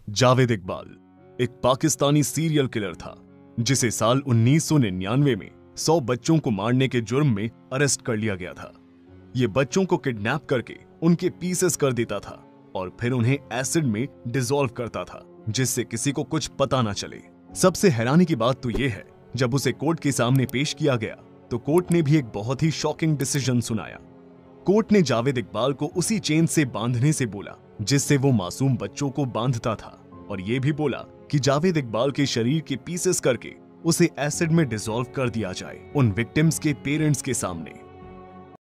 जावेद इकबाल एक Pakistani serial killer था जिसे साल 1999 में 100 बच्चों को मारने के जुर्म में अरेस्ट कर लिया गया था। ये बच्चों को किडनैप करके उनके पीसेस कर देता था और फिर उन्हें एसिड में डिसॉल्व करता था जिससे किसी को कुछ पता ना चले। सबसे हैरानी की बात तो ये है, जब उसे कोर्ट के सामने पेश किया गया तो कोर्ट ने भी एक बहुत ही शॉकिंग डिसीजन सुनाया। कोर्ट ने जावेद इकबाल को उसी चेन से बांधने से बोला जिससे वो मासूम बच्चों को बांधता था, और ये भी बोला कि जावेद इकबाल के शरीर के पीसेस करके उसे एसिड में डिसॉल्व कर दिया जाए उन विक्टिम्स के पेरेंट्स के सामने।